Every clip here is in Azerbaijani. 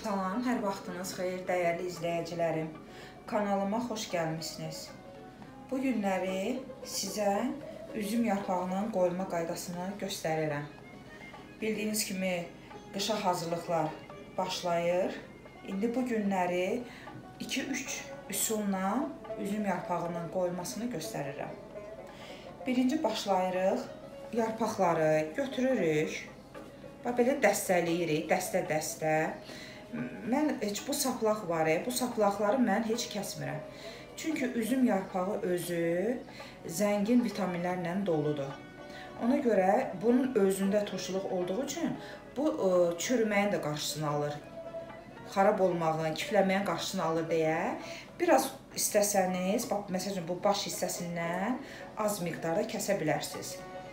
Salam, hər vaxtınız xeyir, dəyərli izləyicilərim. Kanalıma xoş gəlmişsiniz. Bu günləri sizə üzüm yarpağının qoyulma qaydasını göstərirəm. Bildiyiniz kimi qışa hazırlıqlar başlayır. İndi bu günləri 2-3 üsulla üzüm yarpağının qoyulmasını göstərirəm. Birinci başlayırıq, yarpaqları götürürük. Belə dəstələyirik, dəstə-dəstə. Mən heç bu saplaq var, bu saplaqları mən heç kəsmirəm. Çünki üzüm yarpağı özü zəngin vitaminlərlə doludur. Ona görə bunun özündə turşuluq olduğu üçün bu çürüməyin də qarşısını alır. Xarab olmağın, kifləməyin qarşısını alır deyə biraz istəsəniz, məsələn bu baş hissəsindən az miqdarda kəsə bilərsiniz.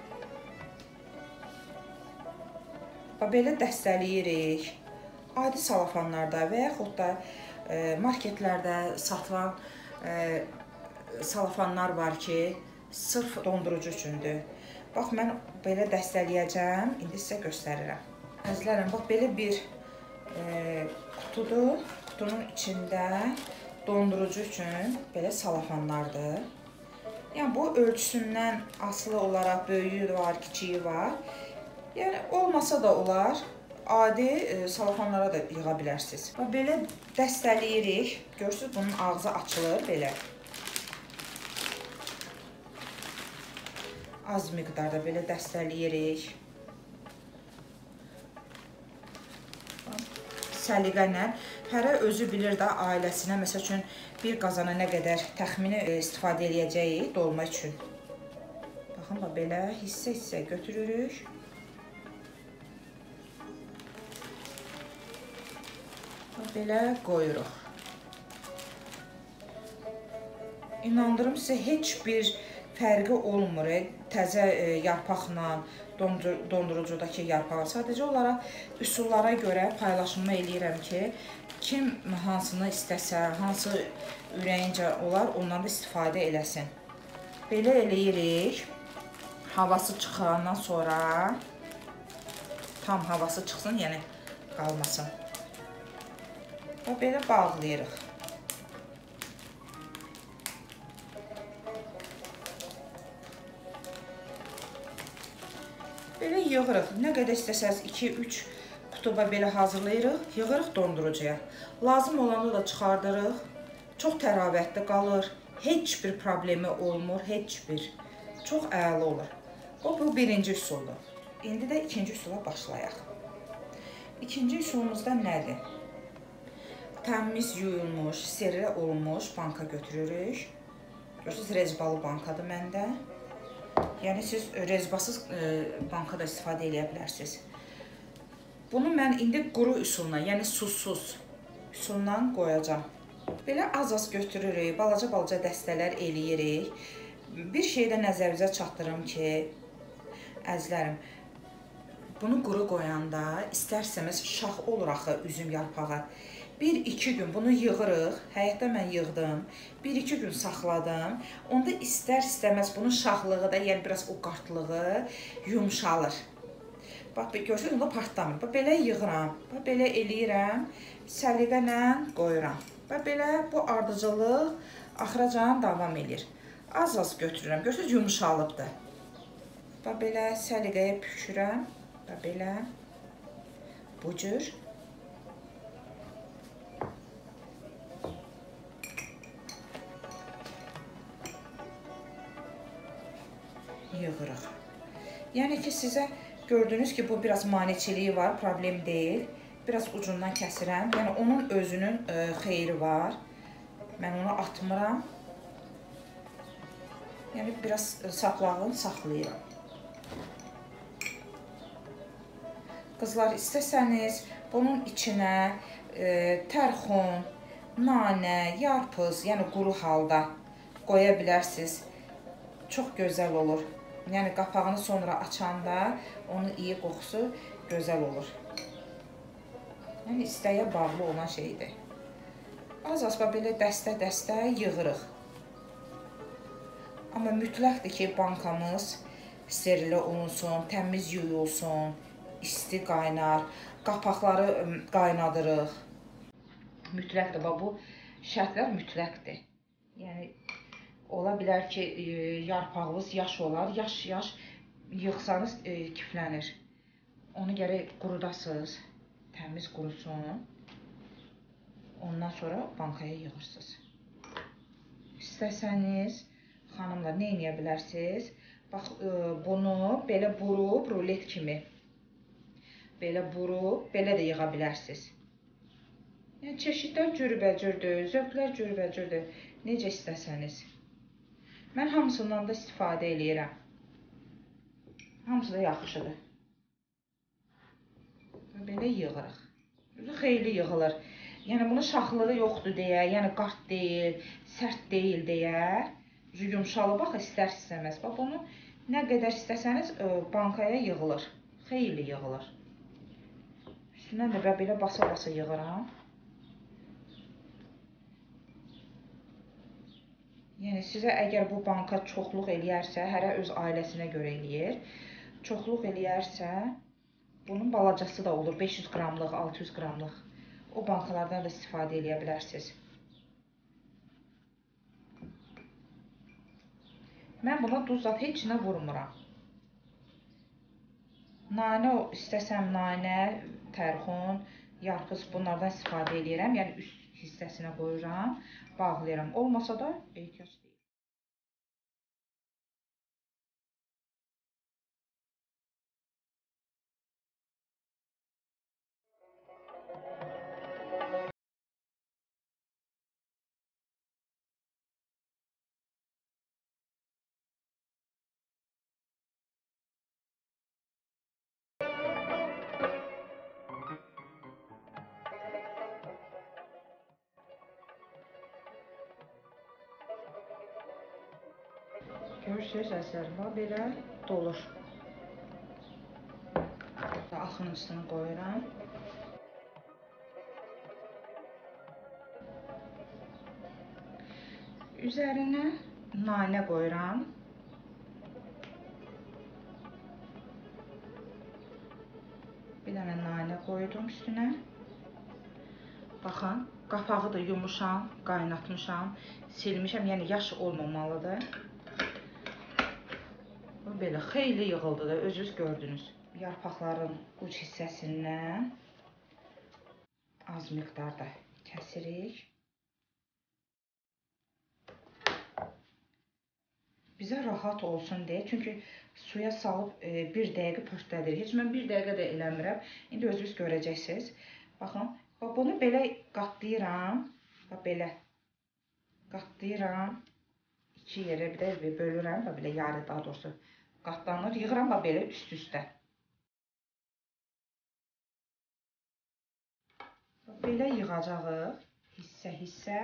Belə dəstələyirik. Adi salafanlarda və yaxud da marketlərdə satılan salafanlar var ki, sırf dondurucu üçündür. Bax, mən belə dəstələyəcəm, indi sizə göstərirəm. Əzizlərim, bax, belə bir qutudur. Qutunun içində dondurucu üçün belə salafanlardır. Yəni, bu ölçüsündən asılı olaraq böyüyü var, kiçiyi var. Yəni, olmasa da olar, adi salafanlara da yığa bilərsiniz. Belə dəstələyirik. Görürsünüz, bunun ağzı açılır, belə. Az miqdarda belə dəstələyirik. Səliqənlə. Hərə özü bilir də ailəsinə, məsəl üçün, bir qazana nə qədər təxmini istifadə edəcəyik dolma üçün. Baxın, belə hissə-hissə götürürük. Belə qoyuruq. İnandırım sizə, heç bir fərqi olmur təzə yarpaqla dondurucudakı yarpağı. Sadəcə olaraq üsullara görə paylaşımı eləyirəm ki, kim hansını istəsə, hansı ürəyincə olar, ondan da istifadə eləsin. Belə eləyirik. Havası çıxandan sonra tam havası çıxsın, yəni qalmasın. Belə bağlayırıq. Belə yığırıq. Nə qədər istəsəniz 2-3 qutuba belə hazırlayırıq, yığırıq dondurucuya. Lazım olanı da çıxardırıq. Çox təravətli qalır. Heç bir problemi olmur, heç bir. Çox əla olur. Bu birinci üsuldur. İndi də ikinci üsula başlayaq. İkinci üsulumuzda nədir? Təmiz yuyulmuş, steril olmuş banka götürürük. Görürsünüz, rezbalı bankadır məndə. Yəni, siz rezbasız bankada istifadə edə bilərsiniz. Bunu mən indi quru üsulla, yəni susuz üsulla qoyacam. Belə az-az götürürük, balaca-balaca dəstələr eləyirik. Bir şey də nəzərinizə çatdırım ki, əzizlərim, bunu quru qoyanda istərsəmiz şax olur axı üzüm yarpağı. 1-2 gün bunu yığırıq, həyətdə mən yığdım, 1-2 gün saxladım. Onda istər-istəməz bunun şaxlığı da, yəni biraz o qartlığı yumşalır. Bax, görürsünüz, onda partlamır. Bax, belə yığıram, bax, belə eləyirəm, səliqənlə qoyuram. Bax, belə bu ardıcıllıq axıracan davam edir. Az-az götürürəm, görürsünüz, yumşalıbdır. Bax, belə səliqəyə pükürəm, bax, belə bu cür. Yığırıq. Yəni ki, sizə gördünüz ki, bu biraz maneçiliyi var, problem deyil. Biraz ucundan kəsirəm. Yəni, onun özünün xeyri var. Mən onu atmıram. Yəni, biraz saplağını saxlayıram. Qızlar, istəsəniz, bunun içinə tərxun, nanə, yarpız, yəni quru halda qoya bilərsiniz. Çox gözəl olur. Yəni, qapağını sonra açanda onun iyi qoxusu gözəl olur. Yəni, istəyə bağlı olan şeydir. Az-az belə dəstə-dəstə yığırıq. Amma mütləqdir ki, bankamız steril olunsun, təmiz yuyulsun, isti qaynar, qapaqları qaynadırıq. mütləqdir. Bax, bu şərtlər mütləqdir. Yəni, ola bilər ki, yarpağınız yaş olar, yaş yığsanız kiflənir. Onu gərək qurudasınız, təmiz qurusun. Ondan sonra bankaya yığırsınız. İstəsəniz, xanımlar, nə edə bilərsiniz? Bax, bunu belə burub, rulet kimi. Belə burub, belə də yığa bilərsiniz. Yəni, çeşidlər cürbəcürdür, zövqlər cürbəcürdür. Necə istəsəniz. Mən hamısından da istifadə edirəm. Hamısı da yaxşıdır. Belə yığırıq. Xeyli yığılır. Yəni, bunun şaxlığı yoxdur deyə, yəni qart deyil, sərt deyil deyə. Yumşalı, bax, istər-istəməz. Bax, bunu nə qədər istəsəniz bankaya yığılır. Xeyli yığılır. Üstündən də belə basa-basa yığıram. Yəni, sizə əgər bu banka çoxluq eləyərsə, hərə öz ailəsinə görə eləyir. Çoxluq eləyərsə, bunun balacası da olur, 500 qramlıq, 600 qramlıq. O bankalardan da istifadə eləyə bilərsiniz. Mən buna duz zat heç nə vurmuram. Nanə istəsəm nanə, tərxun, yarpız bunlardan istifadə eləyirəm. Yəni, üst hissəsinə qoyuram, bağlayıram. Olmasa da ehtiyac deyil. Görürsünüz, əzizlərim, belə dolur. Axırıncısını qoyuram. Üzərinə nanə qoyuram. Bir dənə nanə qoydum üstünə. Baxın, qapağı da yumuşam, qaynatmışam, silmişəm, yəni yaş olmamalıdır. Belə xeyli yığıldı da, özünüz gördünüz. Yarpaqların uc hissəsindən az miqdarda kəsirik. Bizə rahat olsun deyə, çünki suya salıb 1 dəqiqə pörtlədirik. Heç mən 1 dəqiqə də eləmirəm. İndi özünüz görəcəksiniz. Baxın, bunu belə qatlayıram. Belə qatlayıram. 2 yerə bir də bölürəm. Belə yarı, daha doğrusu qatlanır. Yığıram belə üst-üstə. Belə yığacağıq hissə-hissə.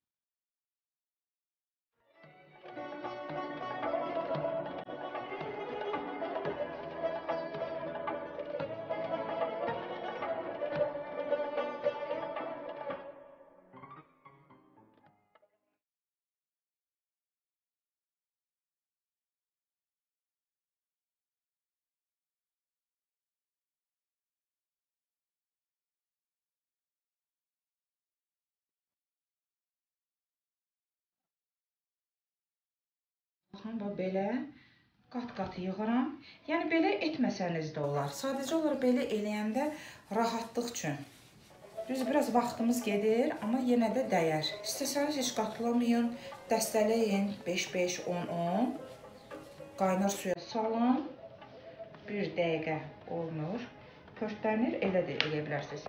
Baxın, belə qat-qat yığıram. Yəni, belə etməsəniz də olar. Sadəcə olaraq belə eləyəndə rahatlıq üçün. Düz, biraz vaxtımız gedir, amma yenə də dəyər. İstəsəniz heç qatlamayın, dəstələyin 5-5, 10-10. Qaynar suya salın. 1 dəqiqə olmur. Pörtlənir, elə də eləyə bilərsiniz.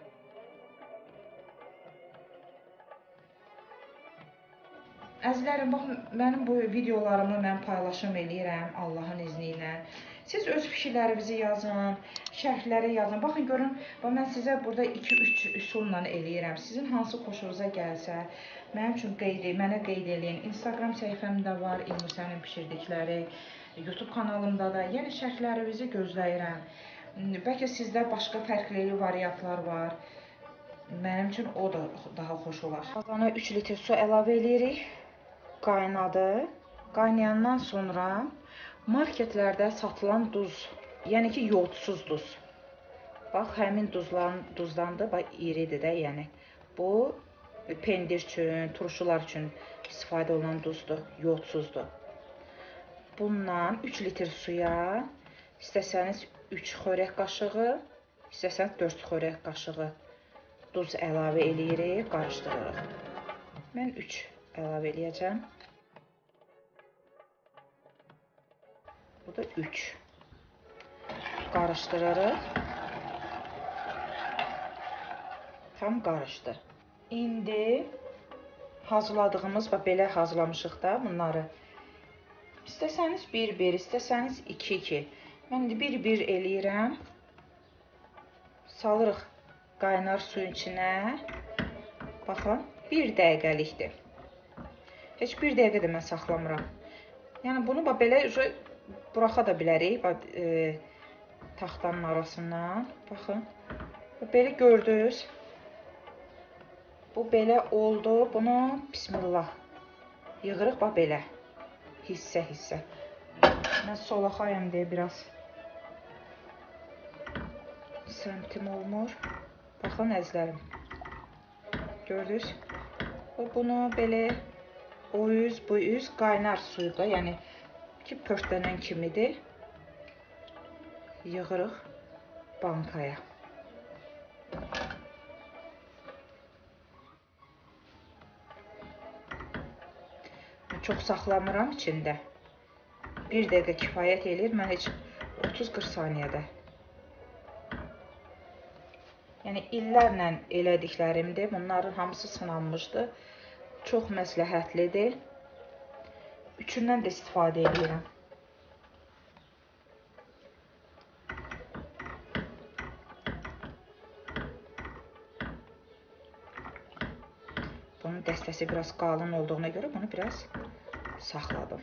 Əzizlərim, bax, mənim bu videolarımı mən paylaşım eləyirəm Allahın izni ilə. Siz öz fikirlərinizi yazın, şərhləri yazın. Baxın, görün, mən sizə burada 2-3 üsulla eləyirəm. Sizin hansı xoşunuza gəlsə, mənim üçün mənə qeyd eləyin. Instagram səhifəmdə var, İlnusənin bişirdikləri, YouTube kanalımda da. Yəni, şərhlərinizi gözləyirəm. Bəlkə sizdə başqa fərqli variantlar var. Mənim üçün o da daha xoş olar. Qazana 3 litr su əlavə eləyirik. Qaynadı. Qaynayandan sonra marketlərdə satılan duz, yəni ki, yodsuz duz. Bax, həmin duzdandır, bax, iridir də, yəni. Bu pendir üçün, turşular üçün istifadə olunan duzdur, yodsuzdur. Bundan 3 litr suya istəsəniz 3 xörək qaşığı, istəsəniz 4 xörək qaşığı duz əlavə eləyirik, qarışdırırıq. Mən 3 əlavə eləyəcəm. Bu da 3. Qarışdırırıq. Tam qarışdı. İndi hazırladığımız, belə hazırlamışıq da bunları. İstəsəniz 1-1, istəsəniz 2-2. Mən indi 1-1 eləyirəm. Salırıq qaynar suyun içinə. Baxın, 1 dəqiqəlikdir. Heç 1 dəqiqə də mən saxlamıram. Yəni bunu belə buraxa da bilərik taxtanın arasından. Baxın, belə gördünüz. Bu belə oldu. Bunu bismillah yığırıq belə. Hissə-hissə. Mən solaxayam deyə biraz səmtim olmur. Baxın əzizlərim. Gördünüz? Bunu belə o üz, bu üz qaynar suyda, yəni ki, pörtlənən kimidir. Yığırıq bankaya. Çox saxlamıram içində. 1 dəqiqə kifayət eləyir. Mən heç 30-40 saniyədə. Yəni illərlə elədiklərimdir. Bunların hamısı sınanmışdır. Çox məsləhətlidir. Üçündən də istifadə edirəm. Bunun dəstəsi biraz qalın olduğuna görə bunu biraz saxladım.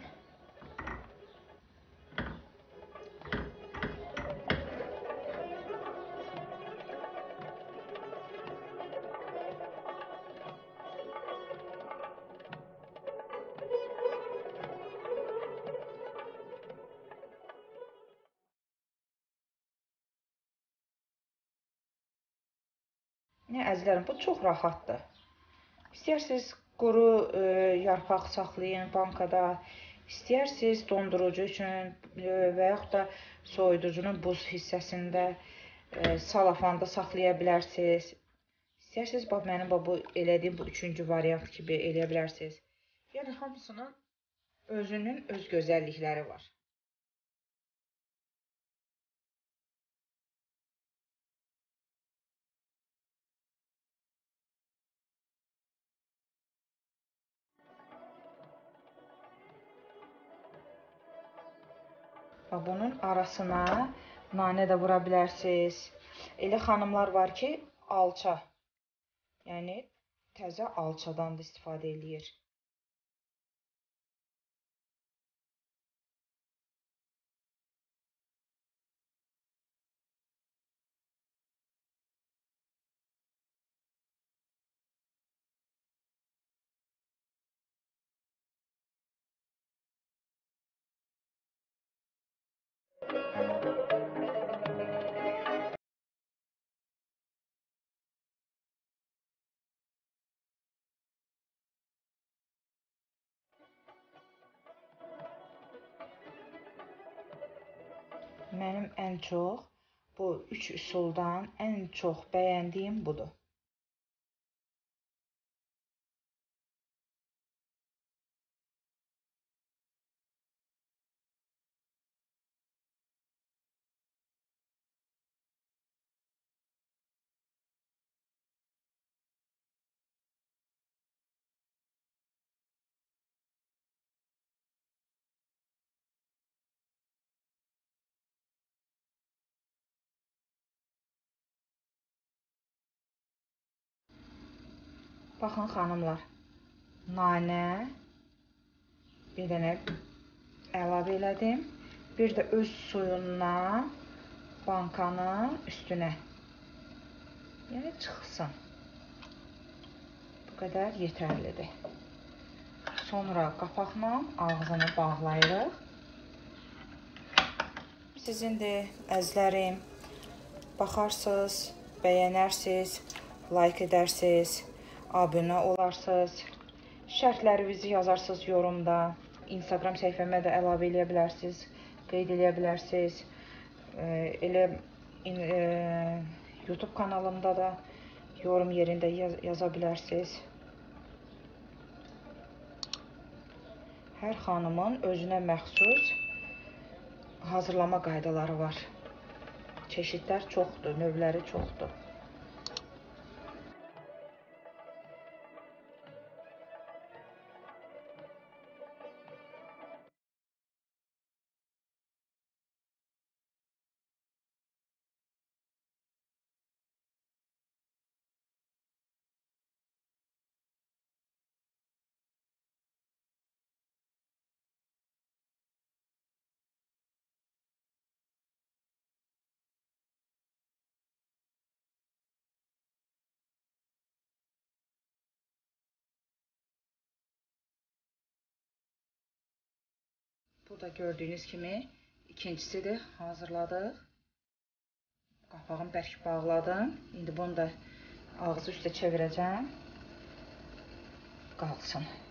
Əzizlərim, bu çox rahatdır. İstəyirsiniz quru yarpaq saxlayın bankada, istəyirsiniz dondurucu üçün və yaxud da soyuducunun buz hissəsində salafanda saxlaya bilərsiniz. İstəyirsiniz, bax, mənim bu elədiyim bu 3-cü variant kimi eləyə bilərsiniz. Yəni, hamısının özünün öz gözəllikləri var. Bunun arasına nanə də vura bilərsiniz. Elə xanımlar var ki, alça, yəni təzə alçadan da istifadə eləyir. Mənim ən çox bu 3 üsuldan ən çox bəyəndiyim budur. Baxın, xanımlar, nanə bir dənə əlavə elədim. Bir də öz suyundan bankanın üstünə, yəni çıxsın. Bu qədər yetərlidir. Sonra qapaqla ağzını bağlayırıq. Sizin də əzizlərim, baxarsınız, bəyənərsiniz, like edərsiniz. abunə olarsınız. Şərhlərinizi yazarsınız yorumda. Instagram səhifəmə də əlavə eləyə bilərsiniz, qeyd eləyə bilərsiniz. Elə YouTube kanalımda da yorum yerində yaza bilərsiniz. Hər xanımın özünə məxsus hazırlama qaydaları var. Çeşidlər çoxdur, növləri çoxdur. Burada gördüyünüz kimi ikincisidir, hazırladıq. Qapağını bərk bağladım. İndi bunu da ağzı üstə çevirəcəm. Qalsın.